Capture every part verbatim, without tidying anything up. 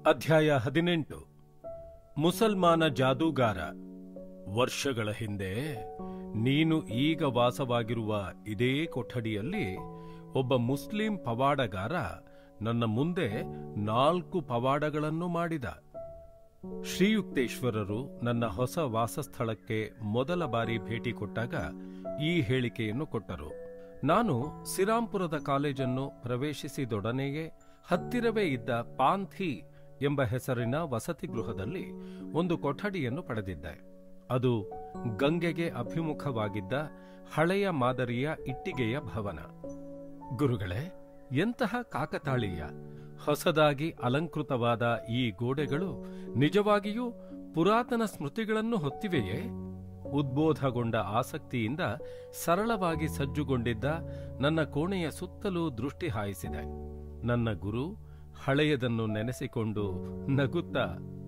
ಅಧ್ಯಾಯ ಹದಿನೆಂಟು. ಮುಸಲ್ಮಾನ ಜಾದೂಗಾರ. ವರ್ಷಗಳ ಹಿಂದೆ ನೀನು ಈಗ ವಾಸವಾಗಿರುವ ಇದೇ ಕೊಠಡಿಯಲ್ಲಿ ಒಬ್ಬ ಮುಸ್ಲಿಂ ಪವಾಡಗಾರ ನನ್ನ ಮುಂದೆ ನಾಲ್ಕು ಪವಾಡಗಳನ್ನು ಮಾಡಿದ. ಶ್ರೀಯುಕ್ತೇಶ್ವರರು ನನ್ನ ಹೊಸ ವಾಸಸ್ಥಳಕ್ಕೆ ಮೊದಲ ಬಾರಿ ಭೇಟಿ ಕೊಟ್ಟಾಗ ಈ ಹೇಳಿಕೆಯನ್ನು ಕೊಟ್ಟರು. ನಾನು ಸಿರಾಂಪುರದ ಕಾಲೇಜನ್ನು ಪ್ರವೇಶಿಸಿದೊಡನೆಯೇ ಹತ್ತಿರವೇ ಇದ್ದ ಪಾಂಥಿ ಎಂಬ ಹೆಸರಿನ ವಸತಿ ಗೃಹದಲ್ಲಿ ಒಂದು ಕೊಠಡಿಯನ್ನು ಪಡೆದಿದ್ದೆ. ಅದು ಗಂಗೆಗೆ ಅಭಿಮುಖವಾಗಿದ್ದ ಹಳೆಯ ಮಾದರಿಯ ಇಟ್ಟಿಗೆಯ ಭವನ. ಗುರುಗಳೇ, ಎಂತಹ ಕಾಕತಾಳೀಯ! ಹೊಸದಾಗಿ ಅಲಂಕೃತವಾದ ಈ ಗೋಡೆಗಳು ನಿಜವಾಗಿಯೂ ಪುರಾತನ ಸ್ಮೃತಿಗಳನ್ನು ಹೊತ್ತಿವೆಯೇ? ಉದ್ಬೋಧಗೊಂಡ ಆಸಕ್ತಿಯಿಂದ ಸರಳವಾಗಿ ಸಜ್ಜುಗೊಂಡಿದ್ದ ನನ್ನ ಕೋಣೆಯ ಸುತ್ತಲೂ ದೃಷ್ಟಿ ಹಾಯಿಸಿದೆ. ನನ್ನ ಗುರು ಹಳೆಯದನ್ನು ನೆನೆಸಿಕೊಂಡು ನಗುತ್ತಾ,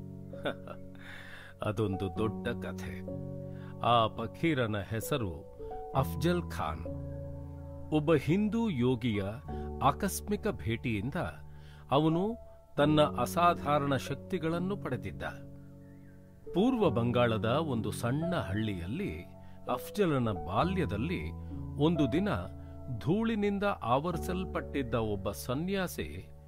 ಅದೊಂದು ದೊಡ್ಡ ಕಥೆ. ಆ ಫಕೀರನ ಹೆಸರು ಅಫ್ಜಲ್ ಖಾನ್. ಒಬ್ಬ ಹಿಂದೂ ಯೋಗಿಯ ಆಕಸ್ಮಿಕ ಭೇಟಿಯಿಂದ ಅವನು ತನ್ನ ಅಸಾಧಾರಣ ಶಕ್ತಿಗಳನ್ನು ಪಡೆದಿದ್ದ. ಪೂರ್ವ ಬಂಗಾಳದ ಒಂದು ಸಣ್ಣ ಹಳ್ಳಿಯಲ್ಲಿ ಅಫ್ಜಲನ ಬಾಲ್ಯದಲ್ಲಿ ಒಂದು ದಿನ ಧೂಳಿನಿಂದ ಆವರಿಸಲ್ಪಟ್ಟಿದ್ದ ಒಬ್ಬ ಸನ್ಯಾಸಿ,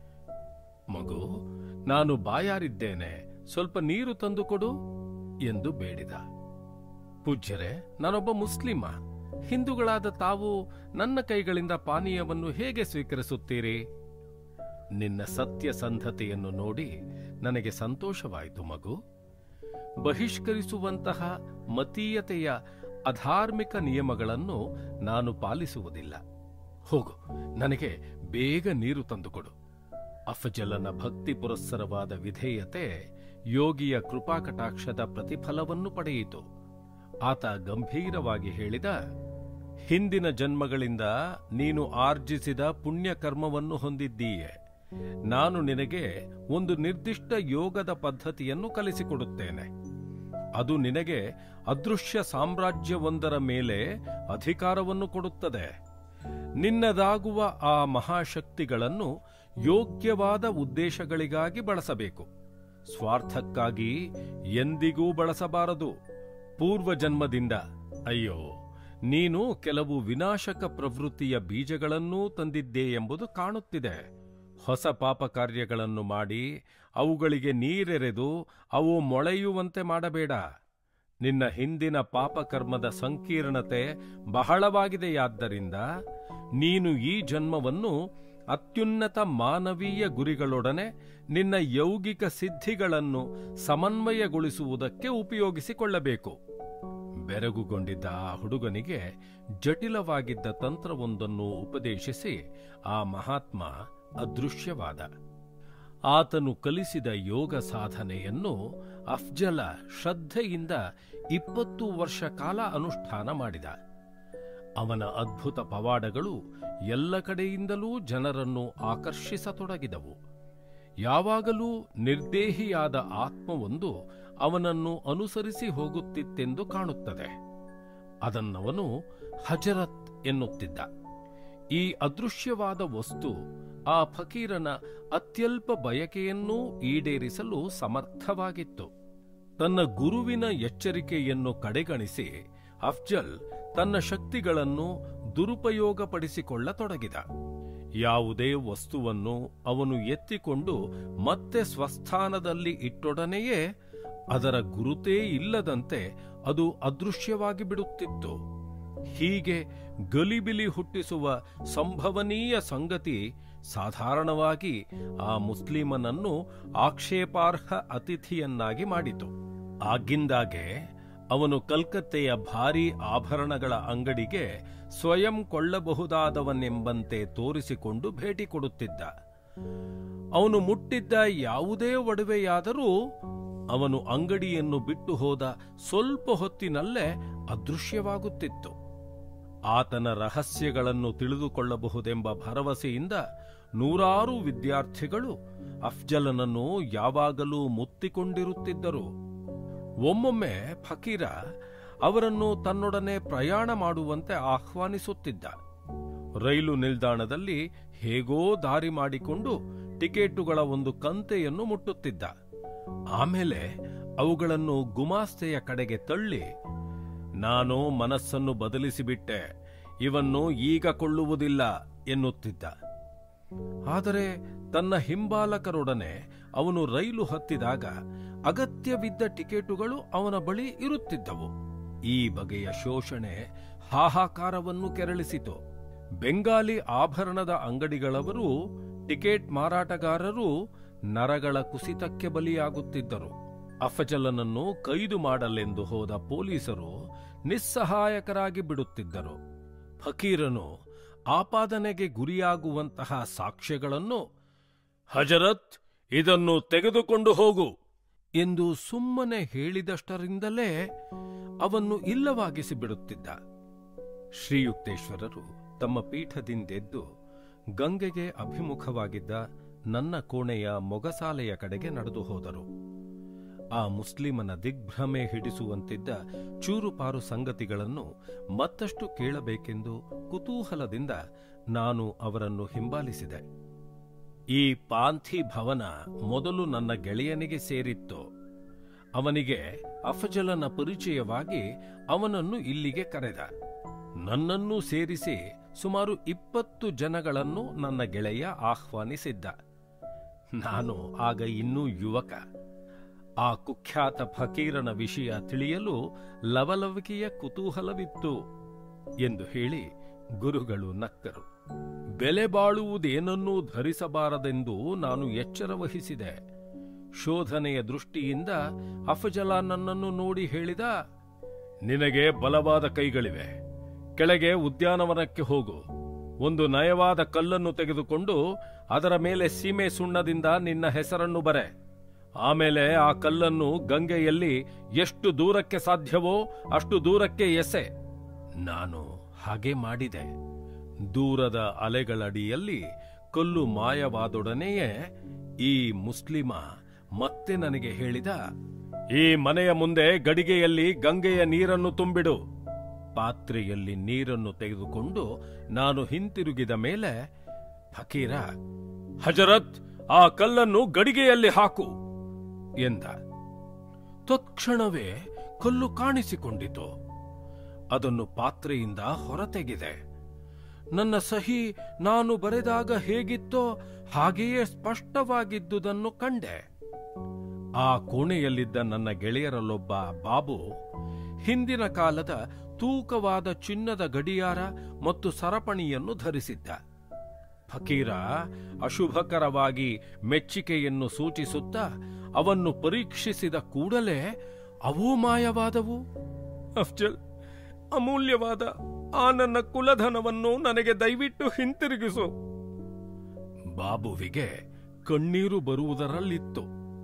ಮಗು, ನಾನು ಬಾಯಾರಿದ್ದೇನೆ, ಸ್ವಲ್ಪ ನೀರು ತಂದುಕೊಡು ಎಂದು ಬೇಡಿದ. ಪೂಜ್ಯರೇ, ನಾನೊಬ್ಬ ಮುಸ್ಲಿಮ. ಹಿಂದೂಗಳಾದ ತಾವು ನನ್ನ ಕೈಗಳಿಂದ ಪಾನೀಯವನ್ನು ಹೇಗೆ ಸ್ವೀಕರಿಸುತ್ತೀರಿ? ನಿನ್ನ ಸತ್ಯಸಂಧತೆಯನ್ನು ನೋಡಿ ನನಗೆ ಸಂತೋಷವಾಯಿತು ಮಗು. ಬಹಿಷ್ಕರಿಸುವಂತಹ ಮತೀಯತೆಯ ಅಧಾರ್ಮಿಕ ನಿಯಮಗಳನ್ನು ನಾನು ಪಾಲಿಸುವುದಿಲ್ಲ. ಹೋಗು, ನನಗೆ ಬೇಗ ನೀರು ತಂದುಕೊಡು. ಅಫಜಲನ ಭಕ್ತಿ ಪುರಸ್ಸರವಾದ ವಿಧೇಯತೆ ಯೋಗಿಯ ಕೃಪಾಕಟಾಕ್ಷದ ಪ್ರತಿಫಲವನ್ನು ಪಡೆಯಿತು. ಆತ ಗಂಭೀರವಾಗಿ ಹೇಳಿದ, ಹಿಂದಿನ ಜನ್ಮಗಳಿಂದ ನೀನು ಆರ್ಜಿಸಿದ ಪುಣ್ಯಕರ್ಮವನ್ನು ಹೊಂದಿದ್ದೀಯೆ. ನಾನು ನಿನಗೆ ಒಂದು ನಿರ್ದಿಷ್ಟ ಯೋಗದ ಪದ್ಧತಿಯನ್ನು ಕಲಿಸಿಕೊಡುತ್ತೇನೆ. ಅದು ನಿನಗೆ ಅದೃಶ್ಯ ಸಾಮ್ರಾಜ್ಯವೊಂದರ ಮೇಲೆ ಅಧಿಕಾರವನ್ನು ಕೊಡುತ್ತದೆ. ನಿನ್ನದಾಗುವ ಆ ಮಹಾಶಕ್ತಿಗಳನ್ನು ಯೋಗ್ಯವಾದ ಉದ್ದೇಶಗಳಿಗಾಗಿ ಬಳಸಬೇಕು. ಸ್ವಾರ್ಥಕ್ಕಾಗಿ ಎಂದಿಗೂ ಬಳಸಬಾರದು. ಪೂರ್ವಜನ್ಮದಿಂದ, ಅಯ್ಯೋ, ನೀನು ಕೆಲವು ವಿನಾಶಕ ಪ್ರವೃತ್ತಿಯ ಬೀಜಗಳನ್ನೂ ತಂದಿದ್ದೆ ಎಂಬುದು ಕಾಣುತ್ತಿದೆ. ಹೊಸ ಪಾಪ ಕಾರ್ಯಗಳನ್ನು ಮಾಡಿ ಅವುಗಳಿಗೆ ನೀರೆರೆದು ಅವು ಮೊಳೆಯುವಂತೆ ಮಾಡಬೇಡ. ನಿನ್ನ ಹಿಂದಿನ ಪಾಪಕರ್ಮದ ಸಂಕೀರ್ಣತೆ ಬಹಳವಾಗಿದೆಯಾದ್ದರಿಂದ ನೀನು ಈ ಜನ್ಮವನ್ನು ಅತ್ಯುನ್ನತ ಮಾನವೀಯ ಗುರಿಗಳೊಡನೆ ನಿನ್ನ ಯೌಗಿಕ ಸಿದ್ಧಿಗಳನ್ನು ಸಮನ್ವಯಗೊಳಿಸುವುದಕ್ಕೆ ಉಪಯೋಗಿಸಿಕೊಳ್ಳಬೇಕು. ಬೆರಗುಗೊಂಡಿದ್ದ ಆ ಹುಡುಗನಿಗೆ ಜಟಿಲವಾಗಿದ್ದ ತಂತ್ರವೊಂದನ್ನು ಉಪದೇಶಿಸಿ ಆ ಮಹಾತ್ಮ ಅದೃಶ್ಯವಾದ. ಆತನು ಕಲಿಸಿದ ಯೋಗ ಸಾಧನೆಯನ್ನು ಅಫ್ಜಲ ಶ್ರದ್ಧೆಯಿಂದ ಇಪ್ಪತ್ತು ವರ್ಷ ಕಾಲ ಅನುಷ್ಠಾನ ಮಾಡಿದ. ಅವನ ಅದ್ಭುತ ಪವಾಡಗಳು ಎಲ್ಲ ಕಡೆಯಿಂದಲೂ ಜನರನ್ನು ಆಕರ್ಷಿಸತೊಡಗಿದವು. ಯಾವಾಗಲೂ ನಿರ್ದೇಹಿಯಾದ ಆತ್ಮವೊಂದು ಅವನನ್ನು ಅನುಸರಿಸಿ ಹೋಗುತ್ತಿತ್ತೆಂದು ಕಾಣುತ್ತದೆ. ಅದನ್ನವನು ಹಜರತ್ ಎನ್ನುತ್ತಿದ್ದ. ಈ ಅದೃಶ್ಯವಾದ ವಸ್ತು ಆ ಫಕೀರನ ಅತ್ಯಲ್ಪ ಬಯಕೆಯನ್ನೂ ಈಡೇರಿಸಲು ಸಮರ್ಥವಾಗಿತ್ತು. ತನ್ನ ಗುರುವಿನ ಎಚ್ಚರಿಕೆಯನ್ನು ಕಡೆಗಣಿಸಿ ಅಫ್ಜಲ್ ತನ್ನ ಶಕ್ತಿಗಳನ್ನು ದುರುಪಯೋಗಪಡಿಸಿಕೊಳ್ಳತೊಡಗಿದ. ಯಾವುದೇ ವಸ್ತುವನ್ನು ಅವನು ಎತ್ತಿಕೊಂಡು ಮತ್ತೆ ಸ್ವಸ್ಥಾನದಲ್ಲಿ ಇಟ್ಟೊಡನೆಯೇ ಅದರ ಗುರುತೇ ಇಲ್ಲದಂತೆ ಅದು ಅದೃಶ್ಯವಾಗಿ ಬಿಡುತ್ತಿತ್ತು. ಹೀಗೆ ಗಲಿಬಿಲಿ ಹುಟ್ಟಿಸುವ ಸಂಭವನೀಯ ಸಂಗತಿ ಸಾಧಾರಣವಾಗಿ ಆ ಮುಸ್ಲಿಮನನ್ನು ಆಕ್ಷೇಪಾರ್ಹ ಅತಿಥಿಯನ್ನಾಗಿ ಮಾಡಿತು. ಆಗಿಂದಾಗೆ ಅವನು ಕಲ್ಕತ್ತೆಯ ಭಾರೀ ಆಭರಣಗಳ ಅಂಗಡಿಗೆ ಸ್ವಯಂ ಕೊಳ್ಳಬಹುದಾದವನೆಂಬಂತೆ ತೋರಿಸಿಕೊಂಡು ಭೇಟಿ ಕೊಡುತ್ತಿದ್ದ. ಅವನು ಮುಟ್ಟಿದ್ದ ಯಾವುದೇ ಒಡವೆಯಾದರೂ ಅವನು ಅಂಗಡಿಯನ್ನು ಬಿಟ್ಟು ಹೋದ ಸ್ವಲ್ಪ ಹೊತ್ತಿನಲ್ಲೇ ಅದೃಶ್ಯವಾಗುತ್ತಿತ್ತು. ಆತನ ರಹಸ್ಯಗಳನ್ನು ತಿಳಿದುಕೊಳ್ಳಬಹುದೆಂಬ ಭರವಸೆಯಿಂದ ನೂರಾರು ವಿದ್ಯಾರ್ಥಿಗಳು ಅಫ್ಜಲನನ್ನು ಯಾವಾಗಲೂ ಮುತ್ತಿಕೊಂಡಿರುತ್ತಿದ್ದರು. ಒಮ್ಮೊಮ್ಮೆ ಫಕೀರ ಅವರನ್ನು ತನ್ನೊಡನೆ ಪ್ರಯಾಣ ಮಾಡುವಂತೆ ಆಹ್ವಾನಿಸುತ್ತಿದ್ದ. ರೈಲು ನಿಲ್ದಾಣದಲ್ಲಿ ಹೇಗೋ ದಾರಿ ಮಾಡಿಕೊಂಡು ಟಿಕೆಟುಗಳ ಒಂದು ಕಂತೆಯನ್ನು ಮುಟ್ಟುತ್ತಿದ್ದ. ಆಮೇಲೆ ಅವುಗಳನ್ನು ಗುಮಾಸ್ತೆಯ ಕಡೆಗೆ ತಳ್ಳಿ, ನಾನು ಮನಸ್ಸನ್ನು ಬದಲಿಸಿಬಿಟ್ಟೆ, ಇವನ್ನು ಈಗ ಕೊಳ್ಳುವುದಿಲ್ಲ ಎನ್ನುತ್ತಿದ್ದ. ಆದರೆ ತನ್ನ ಹಿಂಬಾಲಕರೊಡನೆ ಅವನು ರೈಲು ಹತ್ತಿದಾಗ ಅಗತ್ಯವಿದ್ದ ಟಿಕೆಟುಗಳು ಅವನ ಬಳಿ ಇರುತ್ತಿದ್ದವು. ಈ ಬಗೆಯ ಶೋಷಣೆ ಹಾಹಾಕಾರವನ್ನು ಕೆರಳಿಸಿತು. ಬೆಂಗಾಲಿ ಆಭರಣದ ಅಂಗಡಿಗಳವರು, ಟಿಕೆಟ್ ಮಾರಾಟಗಾರರು ನರಗಳ ಕುಸಿತಕ್ಕೆ ಬಲಿಯಾಗುತ್ತಿದ್ದರು. ಅಫಜಲನನ್ನು ಕೈದು ಮಾಡಲೆಂದು ಹೋದ ಪೊಲೀಸರು ನಿಸ್ಸಹಾಯಕರಾಗಿ ಬಿಡುತ್ತಿದ್ದರು. ಫಕೀರನು ಆಪಾದನೆಗೆ ಗುರಿಯಾಗುವಂತಹ ಸಾಕ್ಷ್ಯಗಳನ್ನು, ಹಜರತ್, ಇದನ್ನು ತೆಗೆದುಕೊಂಡು ಹೋಗು ಎಂದು ಸುಮ್ಮನೆ ಹೇಳಿದಷ್ಟರಿಂದಲೇ ಅವನ್ನು ಇಲ್ಲವಾಗಿಸಿ ಬಿಡುತ್ತಿದ್ದ. ಶ್ರೀಯುಕ್ತೇಶ್ವರರು ತಮ್ಮ ಪೀಠದಿಂದೆದ್ದು ಗಂಗೆಗೆ ಅಭಿಮುಖವಾಗಿದ್ದ ನನ್ನ ಕೋಣೆಯ ಮೊಗಸಾಲೆಯ ಕಡೆಗೆ ನಡೆದು ಹೋದರು. ಆ ಮುಸ್ಲಿಮನ ದಿಗ್ಭ್ರಮೆ ಹಿಡಿಸುವಂತಿದ್ದ ಚೂರುಪಾರು ಸಂಗತಿಗಳನ್ನು ಮತ್ತಷ್ಟು ಕೇಳಬೇಕೆಂದು ಕುತೂಹಲದಿಂದ ನಾನು ಅವರನ್ನು ಹಿಂಬಾಲಿಸಿದೆ. ಈ ಪಾಂಥಿ ಭವನ ಮೊದಲು ನನ್ನ ಗೆಳೆಯನಿಗೆ ಸೇರಿತ್ತು. ಅವನಿಗೆ ಅಫಜಲನ ಪರಿಚಯವಾಗಿ ಅವನನ್ನು ಇಲ್ಲಿಗೆ ಕರೆದ. ನನ್ನನ್ನೂ ಸೇರಿಸಿ ಸುಮಾರು ಇಪ್ಪತ್ತು ಜನಗಳನ್ನು ನನ್ನ ಗೆಳೆಯ ಆಹ್ವಾನಿಸಿದ್ದ. ನಾನು ಆಗ ಇನ್ನೂ ಯುವಕ. ಆ ಕುಖ್ಯಾತ ಫಕೀರನ ವಿಷಯ ತಿಳಿಯಲು ಲವಲವಿಕೆಯ ಕುತೂಹಲವಿತ್ತು ಎಂದು ಹೇಳಿ ಗುರುಗಳು ನಕ್ಕರು. ಬೆಲೆ ಬಾಳುವುದೇನನ್ನೂ ಧರಿಸಬಾರದೆಂದು ನಾನು ಎಚ್ಚರ ವಹಿಸಿದೆ. ಶೋಧನೆಯ ದೃಷ್ಟಿಯಿಂದ ಅಫಜಲ ನನ್ನನ್ನು ನೋಡಿ ಹೇಳಿದ, ನಿನಗೆ ಬಲವಾದ ಕೈಗಳಿವೆ. ಕೆಳಗೆ ಉದ್ಯಾನವನಕ್ಕೆ ಹೋಗು. ಒಂದು ನಯವಾದ ಕಲ್ಲನ್ನು ತೆಗೆದುಕೊಂಡು ಅದರ ಮೇಲೆ ಸೀಮೆ ಸುಣ್ಣದಿಂದ ನಿನ್ನ ಹೆಸರನ್ನು ಬರೆ. ಆಮೇಲೆ ಆ ಕಲ್ಲನ್ನು ಗಂಗೆಯಲ್ಲಿ ಎಷ್ಟು ದೂರಕ್ಕೆ ಸಾಧ್ಯವೋ ಅಷ್ಟು ದೂರಕ್ಕೆ ಎಸೆ. ನಾನು ಹಾಗೆ ಮಾಡಿದೆ. ದೂರದ ಅಲೆಗಳಡಿಯಲ್ಲಿ ಕಲ್ಲು ಮಾಯವಾದೊಡನೆಯೇ ಈ ಮುಸ್ಲಿಮ ಮತ್ತೆ ನನಗೆ ಹೇಳಿದ, ಈ ಮನೆಯ ಮುಂದೆ ಗಡಿಗೆಯಲ್ಲಿ ಗಂಗೆಯ ನೀರನ್ನು ತುಂಬಿಡು. ಪಾತ್ರೆಯಲ್ಲಿ ನೀರನ್ನು ತೆಗೆದುಕೊಂಡು ನಾನು ಹಿಂತಿರುಗಿದ ಮೇಲೆ ಫಕೀರ, ಹಜರತ್, ಆ ಕಲ್ಲನ್ನು ಗಡಿಗೆಯಲ್ಲಿ ಹಾಕು ಎಂದ. ತತ್ಕ್ಷಣವೇ ಕಲ್ಲು ಕಾಣಿಸಿಕೊಂಡಿತು. ಅದನ್ನು ಪಾತ್ರೆಯಿಂದ ಹೊರತೆಗೆದೆ. ನನ್ನ ಸಹಿ ನಾನು ಬರೆದಾಗ ಹೇಗಿತ್ತೋ ಹಾಗೆಯೇ ಸ್ಪಷ್ಟವಾಗಿದ್ದುದನ್ನು ಕಂಡೆ. ಆ ಕೋಣೆಯಲ್ಲಿದ್ದ ನನ್ನ ಗೆಳೆಯರಲ್ಲೊಬ್ಬ ಬಾಬು ಹಿಂದಿನ ಕಾಲದ ತೂಕವಾದ ಚಿನ್ನದ ಗಡಿಯಾರ ಮತ್ತು ಸರಪಣಿಯನ್ನು ಧರಿಸಿದ್ದ. ಫಕೀರ ಅಶುಭಕರವಾಗಿ ಮೆಚ್ಚಿಕೆಯನ್ನು ಸೂಚಿಸುತ್ತಾ ಅವನ್ನು ಪರೀಕ್ಷಿಸಿದ ಕೂಡಲೇ ಅವೂ ಮಾಯವಾದವು. ಅಫ್ಜಲ್, ಅಮೂಲ್ಯವಾದ ಆ ನನ್ನ ಕುಲಧನವನ್ನು ನನಗೆ ದಯವಿಟ್ಟು ಹಿಂತಿರುಗಿಸು. ಬಾಬುವಿಗೆ ಕಣ್ಣೀರು ಬರುವುದರಲ್ಲಿತ್ತು.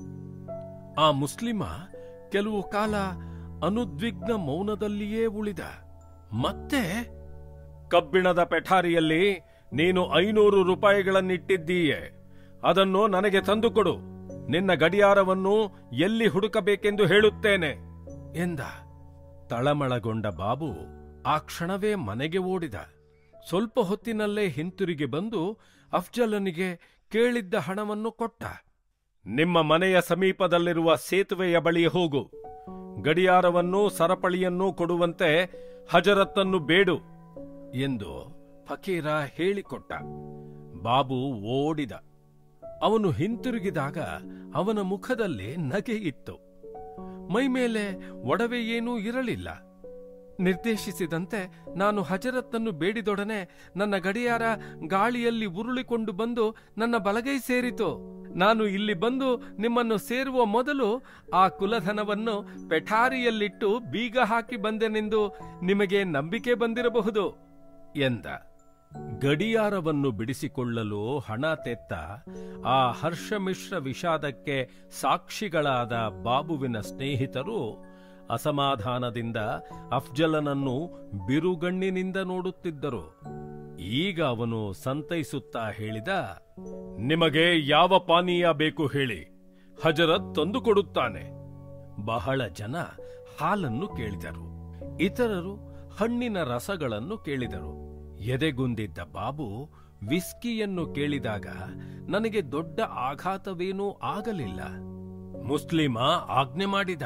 ಆ ಮುಸ್ಲಿಮ ಕೆಲವು ಕಾಲ ಅನುದ್ವಿಗ್ನ ಮೌನದಲ್ಲಿಯೇ ಉಳಿದ. ಮತ್ತೆ, ಕಬ್ಬಿಣದ ಪೆಠಾರಿಯಲ್ಲಿ ನೀನು ಐನೂರು ರೂಪಾಯಿಗಳನ್ನಿಟ್ಟಿದ್ದೀಯೆ, ಅದನ್ನು ನನಗೆ ತಂದುಕೊಡು. ನಿನ್ನ ಗಡಿಯಾರವನ್ನು ಎಲ್ಲಿ ಹುಡುಕಬೇಕೆಂದು ಹೇಳುತ್ತೇನೆ ಎಂದ. ತಳಮಳಗೊಂಡ ಬಾಬು ಆ ಕ್ಷಣವೇ ಮನೆಗೆ ಓಡಿದ. ಸ್ವಲ್ಪ ಹೊತ್ತಿನಲ್ಲೇ ಹಿಂತಿರುಗಿ ಬಂದು ಅಫ್ಜಲನಿಗೆ ಕೇಳಿದ್ದ ಹಣವನ್ನು ಕೊಟ್ಟ. ನಿಮ್ಮ ಮನೆಯ ಸಮೀಪದಲ್ಲಿರುವ ಸೇತುವೆಯ ಬಳಿ ಹೋಗು. ಗಡಿಯಾರವನ್ನು ಸರಪಳಿಯನ್ನೂ ಕೊಡುವಂತೆ ಹಜರತ್ತನ್ನು ಬೇಡು ಎಂದು ಫಕೀರ ಹೇಳಿಕೊಟ್ಟ. ಬಾಬು ಓಡಿದ. ಅವನು ಹಿಂತಿರುಗಿದಾಗ ಅವನ ಮುಖದಲ್ಲಿ ನಗೆ ಇತ್ತು. ಮೈಮೇಲೆ ಒಡವೆ ಏನೂ ಇರಲಿಲ್ಲ. ನಿರ್ದೇಶಿಸಿದಂತೆ ನಾನು ಹಜರತ್ತನ್ನು ಬೇಡಿದೊಡನೆ ನನ್ನ ಗಡಿಯಾರ ಗಾಳಿಯಲ್ಲಿ ಉರುಳಿಕೊಂಡು ಬಂದು ನನ್ನ ಬಲಗೈ ಸೇರಿತು. ನಾನು ಇಲ್ಲಿ ಬಂದು ನಿಮ್ಮನ್ನು ಸೇರುವ ಮೊದಲು ಆ ಕುಲಧನವನ್ನು ಪೆಠಾರಿಯಲ್ಲಿಟ್ಟು ಬೀಗ ಹಾಕಿ ಬಂದೆನೆಂದು ನಿಮಗೆ ನಂಬಿಕೆ ಬಂದಿರಬಹುದು ಎಂದ. ಗಡಿಯಾರವನ್ನು ಬಿಡಿಸಿಕೊಳ್ಳಲು ಹಣ ತೆತ್ತ ಆ ಹರ್ಷಮಿಶ್ರ ವಿಷಾದಕ್ಕೆ ಸಾಕ್ಷಿಗಳಾದ ಬಾಬುವಿನ ಸ್ನೇಹಿತರು ಅಸಮಾಧಾನದಿಂದ ಅಫ್ಜಲನನ್ನು ಬಿರುಗಣ್ಣಿನಿಂದ ನೋಡುತ್ತಿದ್ದರು. ಈಗ ಅವನು ಸಂತೈಸುತ್ತಾ ಹೇಳಿದ, ನಿಮಗೆ ಯಾವ ಪಾನೀಯ ಬೇಕು ಹೇಳಿ, ಹಜರತ್ ತಂದುಕೊಡುತ್ತಾನೆ. ಬಹಳ ಜನ ಹಾಲನ್ನು ಕೇಳಿದರು. ಇತರರು ಹಣ್ಣಿನ ರಸಗಳನ್ನು ಕೇಳಿದರು. ಎದೆಗುಂದಿದ್ದ ಬಾಬು ವಿಸ್ಕಿಯನ್ನು ಕೇಳಿದಾಗ ನನಗೆ ದೊಡ್ಡ ಆಘಾತವೇನೂ ಆಗಲಿಲ್ಲ. ಮುಸ್ಲಿಮ ಆಜ್ಞೆ ಮಾಡಿದ.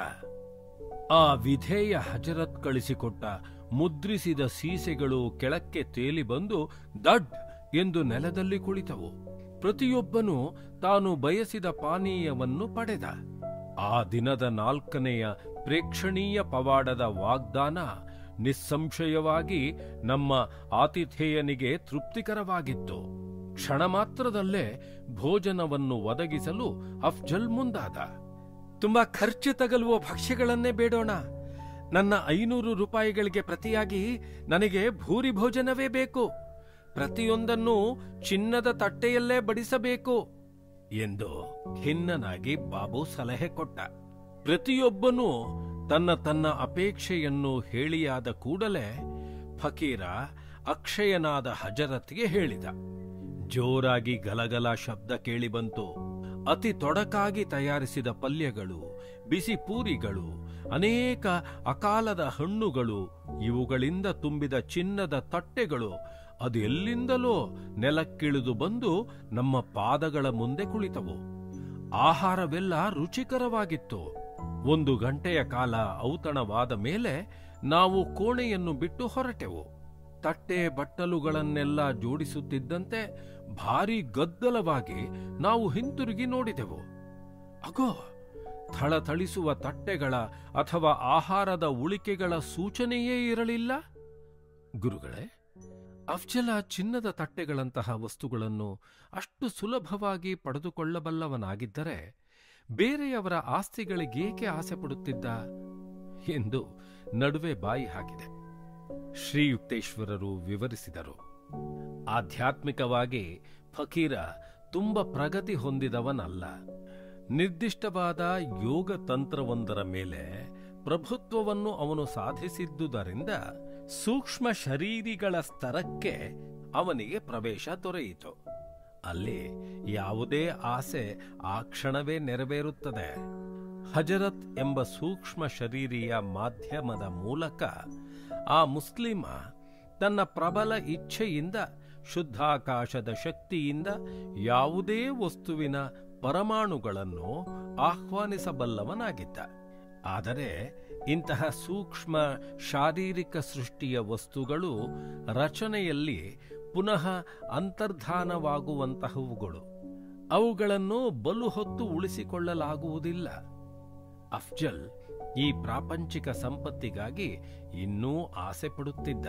ಆ ವಿಧೇಯ ಹಜರತ್ ಕಳಿಸಿಕೊಟ್ಟ ಮುದ್ರಿಸಿದ ಸೀಸೆಗಳು ಕೆಳಕ್ಕೆ ತೇಲಿ ಬಂದು ದಡ್ ಎಂದು ನೆಲದಲ್ಲಿ ಕುಳಿತವು. ಪ್ರತಿಯೊಬ್ಬನೂ ತಾನು ಬಯಸಿದ ಪಾನೀಯವನ್ನು ಪಡೆದ. ಆ ದಿನದ ನಾಲ್ಕನೆಯ ಪ್ರೇಕ್ಷಣೀಯ ಪವಾಡದ ವಾಗ್ದಾನ ನಿಸ್ಸಂಶಯವಾಗಿ ನಮ್ಮ ಆತಿಥೇಯನಿಗೆ ತೃಪ್ತಿಕರವಾಗಿತ್ತು. ಕ್ಷಣ ಮಾತ್ರದಲ್ಲೇ ಭೋಜನವನ್ನು ಒದಗಿಸಲು ಅಫ್ಜಲ್ ಮುಂದಾದ. ತುಂಬಾ ಖರ್ಚು ತಗಲುವ ಭಕ್ಷ್ಯಗಳನ್ನೇ ಬೇಡೋಣ. ನನ್ನ ಐನೂರು ರೂಪಾಯಿಗಳಿಗೆ ಪ್ರತಿಯಾಗಿ ನನಗೆ ಭೂರಿ ಭೋಜನವೇ ಬೇಕು. ಪ್ರತಿಯೊಂದನ್ನು ಚಿನ್ನದ ತಟ್ಟೆಯಲ್ಲೇ ಬಡಿಸಬೇಕು ಎಂದು ಖಿನ್ನನಾಗಿ ಬಾಬು ಸಲಹೆ ಕೊಟ್ಟ. ಪ್ರತಿಯೊಬ್ಬನೂ ತನ್ನ ತನ್ನ ಅಪೇಕ್ಷೆಯನ್ನು ಹೇಳಿಯಾದ ಕೂಡಲೇ ಫಕೀರ ಅಕ್ಷಯನಾದ ಹಜರತ್ಗೆ ಹೇಳಿದ. ಜೋರಾಗಿ ಗಲಗಲ ಶಬ್ದ ಕೇಳಿಬಂತು. ಅತಿ ತೊಡಕಾಗಿ ತಯಾರಿಸಿದ ಪಲ್ಯಗಳು, ಬಿಸಿ ಪೂರಿಗಳು, ಅನೇಕ ಅಕಾಲದ ಹಣ್ಣುಗಳು, ಇವುಗಳಿಂದ ತುಂಬಿದ ಚಿನ್ನದ ತಟ್ಟೆಗಳು ಅದು ಎಲ್ಲಿಂದಲೋ ನೆಲಕ್ಕಿಳಿದು ಬಂದು ನಮ್ಮ ಪಾದಗಳ ಮುಂದೆ ಕುಳಿತವು. ಆಹಾರವೆಲ್ಲ ರುಚಿಕರವಾಗಿತ್ತು. ಒಂದು ಗಂಟೆಯ ಕಾಲ ಔತಣವಾದ ಮೇಲೆ ನಾವು ಕೋಣೆಯನ್ನು ಬಿಟ್ಟು ಹೊರಟೆವು. ತಟ್ಟೆ ಬಟ್ಟಲುಗಳನ್ನೆಲ್ಲ ಜೋಡಿಸುತ್ತಿದ್ದಂತೆ ಭಾರೀ ಗದ್ದಲವಾಗಿ ನಾವು ಹಿಂತಿರುಗಿ ನೋಡಿದೆವು. ಅಗೋ, ಥಳಥಳಿಸುವ ತಟ್ಟೆಗಳ ಅಥವಾ ಆಹಾರದ ಉಳಿಕೆಗಳ ಸೂಚನೆಯೇ ಇರಲಿಲ್ಲ. ಗುರುಗಳೇ, ಅಫ್ಜಲ ಚಿನ್ನದ ತಟ್ಟೆಗಳಂತಹ ವಸ್ತುಗಳನ್ನು ಅಷ್ಟು ಸುಲಭವಾಗಿ ಪಡೆದುಕೊಳ್ಳಬಲ್ಲವನಾಗಿದ್ದರೆ ಬೇರೆಯವರ ಆಸ್ತಿಗಳಿಗೇಕೆ ಆಸೆ ಪಡುತ್ತಿದ್ದ ಎಂದು ನಡುವೆ ಬಾಯಿ ಹಾಕಿದೆ. ಶ್ರೀಯುಕ್ತೇಶ್ವರರು ವಿವರಿಸಿದರು. ಆಧ್ಯಾತ್ಮಿಕವಾಗಿ ಫಕೀರ ತುಂಬ ಪ್ರಗತಿ ಹೊಂದಿದವನಲ್ಲ. ನಿರ್ದಿಷ್ಟವಾದ ಯೋಗ ತಂತ್ರವೊಂದರ ಮೇಲೆ ಪ್ರಭುತ್ವವನ್ನು ಅವನು ಸಾಧಿಸಿದ್ದುದರಿಂದ ಸೂಕ್ಷ್ಮ ಶರೀರಿಗಳ ಸ್ತರಕ್ಕೆ ಅವನಿಗೆ ಪ್ರವೇಶ ದೊರೆಯಿತು. ಅಲ್ಲಿ ಯಾವುದೇ ಆಸೆ ಆ ಕ್ಷಣವೇ ನೆರವೇರುತ್ತದೆ. ಹಜರತ್ ಎಂಬ ಸೂಕ್ಷ್ಮ ಶರೀರಿಯ ಮಾಧ್ಯಮದ ಮೂಲಕ ಆ ಮುಸ್ಲಿಮ ತನ್ನ ಪ್ರಬಲ ಇಚ್ಛೆಯಿಂದ ಶುದ್ಧಾಕಾಶದ ಶಕ್ತಿಯಿಂದ ಯಾವುದೇ ವಸ್ತುವಿನ ಪರಮಾಣುಗಳನ್ನು ಆಹ್ವಾನಿಸಬಲ್ಲವನಾಗಿದ್ದ. ಆದರೆ ಇಂತಹ ಸೂಕ್ಷ್ಮ ಶಾರೀರಿಕ ಸೃಷ್ಟಿಯ ವಸ್ತುಗಳು ರಚನೆಯಲ್ಲಿ ಪುನಃ ಅಂತರ್ಧಾನವಾಗುವಂತಹವುಗಳು. ಅವುಗಳನ್ನು ಬಲು ಹೊತ್ತು ಉಳಿಸಿಕೊಳ್ಳಲಾಗುವುದಿಲ್ಲ. ಅಫ್ಜಲ್ ಈ ಪ್ರಾಪಂಚಿಕ ಸಂಪತ್ತಿಗಾಗಿ ಇನ್ನೂ ಆಸೆ ಪಡುತ್ತಿದ್ದ.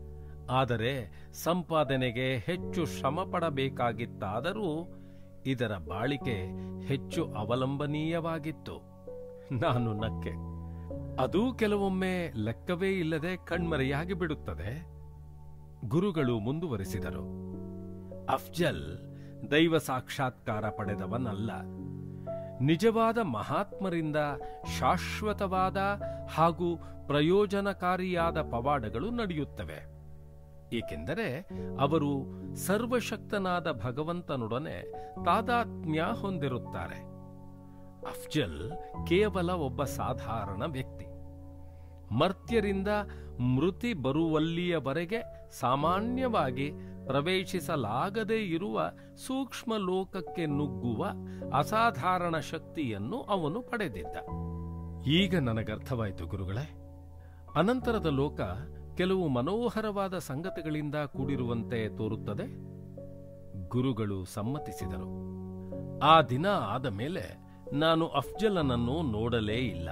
ಆದರೆ ಸಂಪಾದನೆಗೆ ಹೆಚ್ಚು ಶ್ರಮ ಪಡಬೇಕಾಗಿತ್ತಾದರೂ ಇದರ ಬಾಳಿಕೆ ಹೆಚ್ಚು ಅವಲಂಬನೀಯವಾಗಿತ್ತು. ನಾನು ನಕ್ಕೆ. ಅದೂ ಕೆಲವೊಮ್ಮೆ ಲೆಕ್ಕವೇ ಇಲ್ಲದೆ ಕಣ್ಮರೆಯಾಗಿ ಬಿಡುತ್ತದೆ. ಗುರುಗಳು ಮುಂದುವರಿಸಿದರು. ಅಫ್ಜಲ್ ದೈವ ಸಾಕ್ಷಾತ್ಕಾರ ಪಡೆದವನಲ್ಲ. ನಿಜವಾದ ಮಹಾತ್ಮರಿಂದ ಶಾಶ್ವತವಾದ ಹಾಗೂ ಪ್ರಯೋಜನಕಾರಿಯಾದ ಪವಾಡಗಳು ನಡೆಯುತ್ತವೆ. ಏಕೆಂದರೆ ಅವರು ಸರ್ವಶಕ್ತನಾದ ಭಗವಂತನೊಡನೆ ತಾದಾತ್ಮ್ಯ ಹೊಂದಿರುತ್ತಾರೆ. ಅಫ್ಜಲ್ ಕೇವಲ ಒಬ್ಬ ಸಾಧಾರಣ ವ್ಯಕ್ತಿ. ಮರ್ತ್ಯರಿಂದ ಮೃತಿ ಬರುವಲ್ಲಿಯವರೆಗೆ ಸಾಮಾನ್ಯವಾಗಿ ಪ್ರವೇಶಿಸಲಾಗದೇ ಇರುವ ಸೂಕ್ಷ್ಮ ಲೋಕಕ್ಕೆ ನುಗ್ಗುವ ಅಸಾಧಾರಣ ಶಕ್ತಿಯನ್ನು ಅವನು ಪಡೆದಿದ್ದ. ಈಗ ನನಗರ್ಥವಾಯಿತು ಗುರುಗಳೇ. ಅನಂತರದ ಲೋಕ ಕೆಲವು ಮನೋಹರವಾದ ಸಂಗತಿಗಳಿಂದ ಕೂಡಿರುವಂತೆ ತೋರುತ್ತದೆ. ಗುರುಗಳು ಸಮ್ಮತಿಸಿದರು. ಆ ದಿನ ಆದ ಮೇಲೆ ನಾನು ಅಫ್ಜಲನನ್ನು ನೋಡಲೇ ಇಲ್ಲ.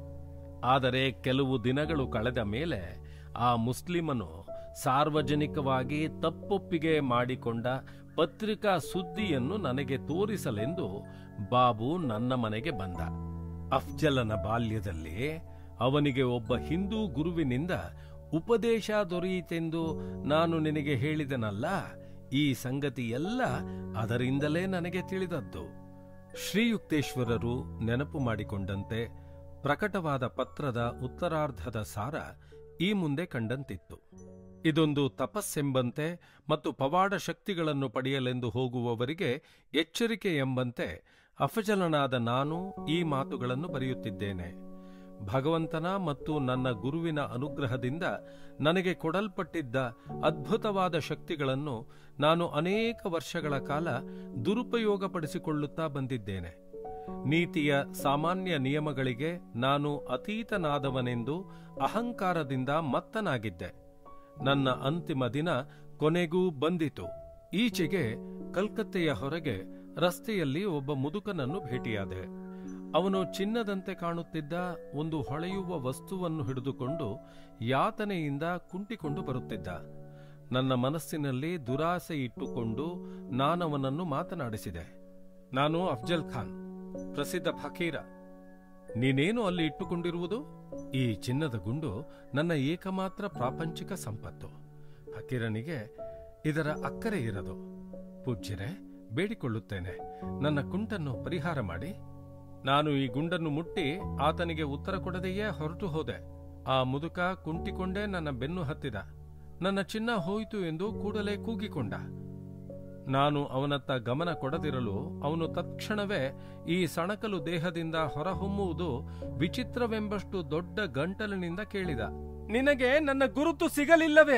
ಆದರೆ ಕೆಲವು ದಿನಗಳು ಕಳೆದ ಮೇಲೆ ಆ ಮುಸ್ಲಿಮನು ಸಾರ್ವಜನಿಕವಾಗಿ ತಪ್ಪೊಪ್ಪಿಗೆ ಮಾಡಿಕೊಂಡ ಪತ್ರಿಕಾ ಸುದ್ದಿಯನ್ನು ನನಗೆ ತೋರಿಸಲೆಂದು ಬಾಬು ನನ್ನ ಮನೆಗೆ ಬಂದ. ಅಫ್ಜಲನ ಬಾಲ್ಯದಲ್ಲಿ ಅವನಿಗೆ ಒಬ್ಬ ಹಿಂದೂ ಗುರುವಿನಿಂದ ಉಪದೇಶ ದೊರೆಯಿತೆಂದು ನಾನು ನಿನಗೆ ಹೇಳಿದನಲ್ಲ, ಈ ಸಂಗತಿಯೆಲ್ಲ ಅದರಿಂದಲೇ ನನಗೆ ತಿಳಿದದ್ದು. ಶ್ರೀಯುಕ್ತೇಶ್ವರರು ನೆನಪು ಮಾಡಿಕೊಂಡಂತೆ ಪ್ರಕಟವಾದ ಪತ್ರದ ಉತ್ತರಾರ್ಧದ ಸಾರ ಈ ಮುಂದೆ ಕಂಡಂತಿತ್ತು. ಇದೊಂದು ತಪಸ್ಸೆಂಬಂತೆ ಮತ್ತು ಪವಾಡ ಶಕ್ತಿಗಳನ್ನು ಪಡೆಯಲೆಂದು ಹೋಗುವವರಿಗೆ ಎಚ್ಚರಿಕೆ ಎಂಬಂತೆ ಅಫಜಲನಾದ ನಾನು ಈ ಮಾತುಗಳನ್ನು ಬರೆಯುತ್ತಿದ್ದೇನೆ. ಭಗವಂತನ ಮತ್ತು ನನ್ನ ಗುರುವಿನ ಅನುಗ್ರಹದಿಂದ ನನಗೆ ಕೊಡಲ್ಪಟ್ಟಿದ್ದ ಅದ್ಭುತವಾದ ಶಕ್ತಿಗಳನ್ನು ನಾನು ಅನೇಕ ವರ್ಷಗಳ ಕಾಲ ದುರುಪಯೋಗಪಡಿಸಿಕೊಳ್ಳುತ್ತಾ ಬಂದಿದ್ದೇನೆ. ನೀತಿಯ ಸಾಮಾನ್ಯ ನಿಯಮಗಳಿಗೆ ನಾನು ಅತೀತನಾದವನೆಂದು ಅಹಂಕಾರದಿಂದ ಮತ್ತನಾಗಿದ್ದೆ. ನನ್ನ ಅಂತಿಮ ದಿನ ಕೊನೆಗೂ ಬಂದಿತು. ಈಚೆಗೆ ಕಲ್ಕತ್ತೆಯ ಹೊರಗೆ ರಸ್ತೆಯಲ್ಲಿ ಒಬ್ಬ ಮುದುಕನನ್ನು ಭೇಟಿಯಾದೆ. ಅವನು ಚಿನ್ನದಂತೆ ಕಾಣುತ್ತಿದ್ದ ಒಂದು ಹೊಳೆಯುವ ವಸ್ತುವನ್ನು ಹಿಡಿದುಕೊಂಡು ಯಾತನೆಯಿಂದ ಕುಂಟಿಕೊಂಡು ಬರುತ್ತಿದ್ದ. ನನ್ನ ಮನಸ್ಸಿನಲ್ಲಿ ದುರಾಸೆ ಇಟ್ಟುಕೊಂಡು ನಾನವನನ್ನು ಮಾತನಾಡಿಸಿದೆ. ನಾನು ಅಫ್ಜಲ್ ಖಾನ್, ಪ್ರಸಿದ್ಧ ಫಕೀರ. ನೀನೇನು ಅಲ್ಲಿ ಇಟ್ಟುಕೊಂಡಿರುವುದು? ಈ ಚಿನ್ನದ ಗುಂಡು ನನ್ನ ಏಕಮಾತ್ರ ಪ್ರಾಪಂಚಿಕ ಸಂಪತ್ತು. ಫಕೀರನಿಗೆ ಇದರ ಅಕ್ಕರೆ ಇರದು. ಪೂಜ್ಯರೇ, ಬೇಡಿಕೊಳ್ಳುತ್ತೇನೆ, ನನ್ನ ಕುಂಟನ್ನು ಪರಿಹಾರ ಮಾಡಿ. ನಾನು ಈ ಗುಂಡನ್ನು ಮುಟ್ಟಿ ಆತನಿಗೆ ಉತ್ತರ ಕೊಡದೆಯೇ ಹೊರಟು ಹೋದೆ. ಆ ಮುದುಕ ಕುಂಟಿಕೊಂಡೇ ನನ್ನ ಬೆನ್ನು ಹತ್ತಿದ. ನನ್ನ ಚಿನ್ನ ಹೋಯಿತು ಎಂದು ಕೂಡಲೇ ಕೂಗಿಕೊಂಡ. ನಾನು ಅವನತ್ತ ಗಮನ ಕೊಡದಿರಲು ಅವನು ತತ್ಕ್ಷಣವೇ ಈ ಸಣಕಲು ದೇಹದಿಂದ ಹೊರಹೊಮ್ಮುವುದು ವಿಚಿತ್ರವೆಂಬಷ್ಟು ದೊಡ್ಡ ಗಂಟಲಿನಿಂದ ಕೇಳಿದ. ನಿನಗೆ ನನ್ನ ಗುರುತು ಸಿಗಲಿಲ್ಲವೇ?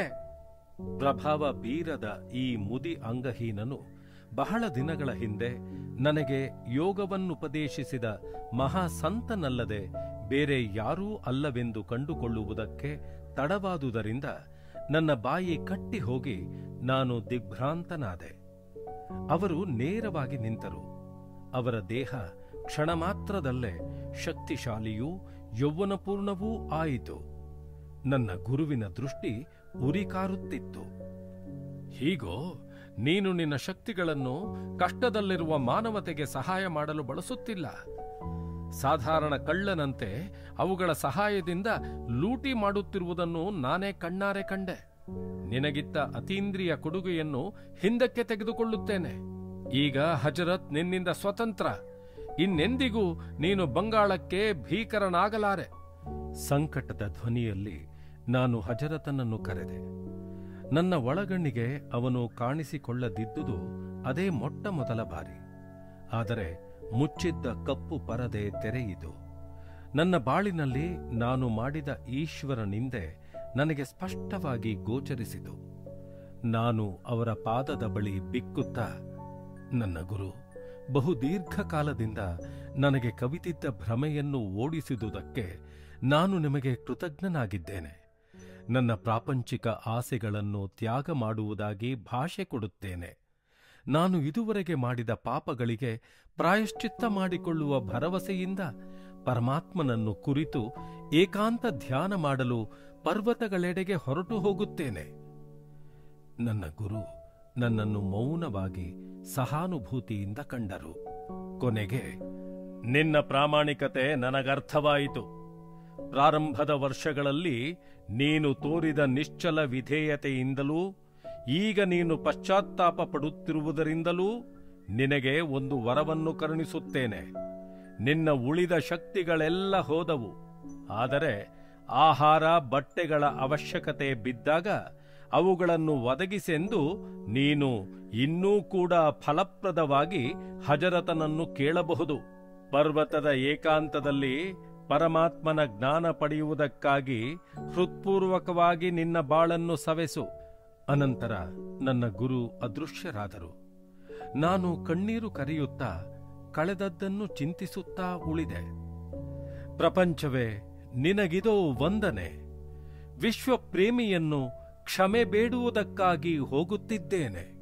ಪ್ರಭಾವ ಬೀರದ ಈ ಮುದಿ ಅಂಗಹೀನನು ಬಹಳ ದಿನಗಳ ಹಿಂದೆ ನನಗೆ ಯೋಗವನ್ನುಪದೇಶಿಸಿದ ಮಹಾಸಂತನಲ್ಲದೆ ಬೇರೆ ಯಾರೂ ಅಲ್ಲವೆಂದು ಕಂಡುಕೊಳ್ಳುವುದಕ್ಕೆ ತಡವಾದುದರಿಂದ ನನ್ನ ಬಾಯಿ ಕಟ್ಟಿ ಹೋಗಿ ನಾನು ದಿಗ್ಭ್ರಾಂತನಾದೆ. ಅವರು ನೇರವಾಗಿ ನಿಂತರು. ಅವರ ದೇಹ ಕ್ಷಣ ಮಾತ್ರದಲ್ಲೇ ಶಕ್ತಿಶಾಲಿಯೂ ಯೌವನಪೂರ್ಣವೂ ಆಯಿತು. ನನ್ನ ಗುರುವಿನ ದೃಷ್ಟಿ ಉರಿಕಾರುತ್ತಿತ್ತು. ಹೀಗೋ, ನೀನು ನಿನ್ನ ಶಕ್ತಿಗಳನ್ನು ಕಷ್ಟದಲ್ಲಿರುವ ಮಾನವತೆಗೆ ಸಹಾಯ ಮಾಡಲು ಬಳಸುತ್ತಿಲ್ಲ. ಸಾಧಾರಣ ಕಳ್ಳನಂತೆ ಅವುಗಳ ಸಹಾಯದಿಂದ ಲೂಟಿ ಮಾಡುತ್ತಿರುವುದನ್ನು ನಾನೇ ಕಣ್ಣಾರೆ ಕಂಡೆ. ನಿನಗಿತ್ತ ಅತೀಂದ್ರಿಯ ಕೊಡುಗೆಯನ್ನು ಹಿಂದಕ್ಕೆ ತೆಗೆದುಕೊಳ್ಳುತ್ತೇನೆ. ಈಗ ಹಜರತ್ ನಿನ್ನಿಂದ ಸ್ವತಂತ್ರ. ಇನ್ನೆಂದಿಗೂ ನೀನು ಬಂಗಾಳಕ್ಕೆ ಭೀಕರನಾಗಲಾರೆ. ಸಂಕಟದ ಧ್ವನಿಯಲ್ಲಿ ನಾನು ಹಜರತನನ್ನು ಕರೆದೆ. ನನ್ನ ಒಳಗಣ್ಣಿಗೆ ಅವನು ಕಾಣಿಸಿಕೊಳ್ಳದಿದ್ದುದು ಅದೇ ಮೊಟ್ಟ ಮೊದಲ ಬಾರಿ. ಆದರೆ ಮುಚ್ಚಿದ್ದ ಕಪ್ಪು ಪರದೆ ತೆರೆಯಿತು. ನನ್ನ ಬಾಳಿನಲ್ಲಿ ನಾನು ಮಾಡಿದ ಈಶ್ವರ ನಿಂದೆ ನನಗೆ ಸ್ಪಷ್ಟವಾಗಿ ಗೋಚರಿಸಿತು. ನಾನು ಅವರ ಪಾದದ ಬಳಿ ಬಿಕ್ಕುತ್ತಾ, ನನ್ನ ಗುರು, ಬಹು ದೀರ್ಘಕಾಲದಿಂದ ನನಗೆ ಕವಿತಿದ್ದ ಭ್ರಮೆಯನ್ನು ಓಡಿಸಿದುದಕ್ಕೆ ನಾನು ನಿಮಗೆ ಕೃತಜ್ಞನಾಗಿದ್ದೇನೆ. ನನ್ನ ಪ್ರಾಪಂಚಿಕ ಆಸೆಗಳನ್ನು ತ್ಯಾಗ ಮಾಡುವುದಾಗಿ ಭಾಷೆ ಕೊಡುತ್ತೇನೆ. ನಾನು ಇದುವರೆಗೆ ಮಾಡಿದ ಪಾಪಗಳಿಗೆ ಪ್ರಾಯಶ್ಚಿತ್ತ ಮಾಡಿಕೊಳ್ಳುವ ಭರವಸೆಯಿಂದ ಪರಮಾತ್ಮನನ್ನು ಕುರಿತು ಏಕಾಂತ ಧ್ಯಾನ ಮಾಡಲು ಪರ್ವತಗಳೆಡೆಗೆ ಹೊರಟು ಹೋಗುತ್ತೇನೆ. ನನ್ನ ಗುರು ನನ್ನನ್ನು ಮೌನವಾಗಿ ಸಹಾನುಭೂತಿಯಿಂದ ಕಂಡರು. ಕೊನೆಗೆ, ನಿನ್ನ ಪ್ರಾಮಾಣಿಕತೆ ನನಗರ್ಥವಾಯಿತು. ಪ್ರಾರಂಭದ ವರ್ಷಗಳಲ್ಲಿ ನೀನು ತೋರಿದ ನಿಶ್ಚಲ ವಿಧೇಯತೆಯಿಂದಲೂ ಈಗ ನೀನು ಪಶ್ಚಾತ್ತಾಪ ಪಡುತ್ತಿರುವುದರಿಂದಲೂ ನಿನಗೆ ಒಂದು ವರವನ್ನು ಕರುಣಿಸುತ್ತೇನೆ. ನಿನ್ನ ಉಳಿದ ಶಕ್ತಿಗಳೆಲ್ಲ ಹೋದವು. ಆದರೆ ಆಹಾರ ಬಟ್ಟೆಗಳ ಅವಶ್ಯಕತೆ ಬಿದ್ದಾಗ ಅವುಗಳನ್ನು ಒದಗಿಸೆಂದು ನೀನು ಇನ್ನೂ ಕೂಡ ಫಲಪ್ರದವಾಗಿ ಹಜರತನನ್ನು ಕೇಳಬಹುದು. ಪರ್ವತದ ಏಕಾಂತದಲ್ಲಿ ಪರಮಾತ್ಮನ ಜ್ಞಾನ ಪಡೆಯುವುದಕ್ಕಾಗಿ ಹೃತ್ಪೂರ್ವಕವಾಗಿ ನಿನ್ನ ಬಾಳನ್ನು ಸವೆಸು. ಅನಂತರ ನನ್ನ ಗುರು ಅದೃಶ್ಯರಾದರು. ನಾನು ಕಣ್ಣೀರು ಕರೆಯುತ್ತಾ ಕಳೆದದ್ದನ್ನು ಚಿಂತಿಸುತ್ತಾ ಉಳಿದೆ. ಪ್ರಪಂಚವೇ, ನಿನಗಿದೋ ವಂದನೆ. ವಿಶ್ವಪ್ರೇಮಿಯನ್ನು ಕ್ಷಮೆ ಬೇಡುವುದಕ್ಕಾಗಿ ಹೋಗುತ್ತಿದ್ದೇನೆ.